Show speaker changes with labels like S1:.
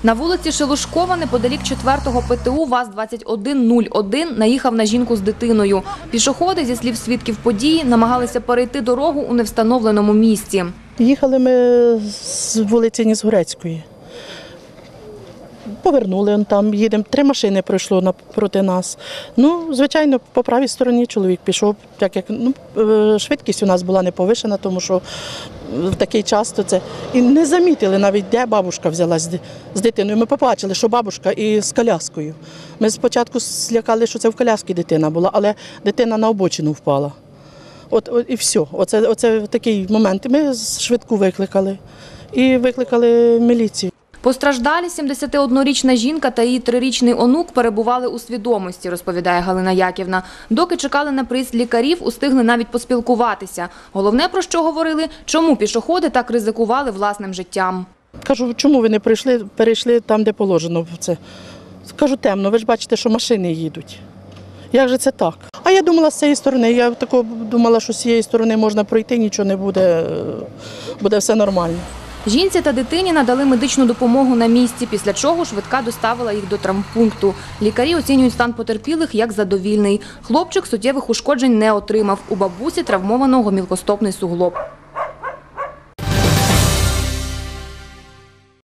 S1: На вулиці Шелушкова, неподалік 4-го ПТУ ВАЗ-2101 наїхав на жінку з дитиною. Пішоходи, зі слів свідків події, намагалися перейти дорогу у невстановленому місці.
S2: Їхали ми з вулиці Нізгорецької. Повернули, там їдемо, 3 машини пройшло проти нас. Ну, звичайно, по правій стороні чоловік пішов, швидкість у нас була не повишена, тому що в такий час то це. І не замітили навіть, де бабушка взялась з дитиною. Ми побачили, що бабушка і з коляскою. Ми спочатку злякали, що це в коляскі дитина була, але дитина на обочину впала. От і все. Оце такий момент. Ми швидку викликали і викликали міліцію.
S1: Постраждалі 71-річна жінка та її 3-річний онук перебували у свідомості, розповідає Галина Яківна. Доки чекали на приїзд лікарів, устигли навіть поспілкуватися. Головне, про що говорили, чому пішоходи так ризикували власним життям.
S2: Кажу, чому ви не перейшли там, де положено це? Кажу, темно, ви ж бачите, що машини їдуть. Як же це так? А я думала, з цієї сторони, я думала, що з цієї сторони можна пройти, нічого не буде, буде все нормально.
S1: Жінці та дитині надали медичну допомогу на місці, після чого швидка доставила їх до травмпункту. Лікарі оцінюють стан потерпілих як задовільний. Хлопчик суттєвих ушкоджень не отримав. У бабусі травмовано гомілкостопний суглоб.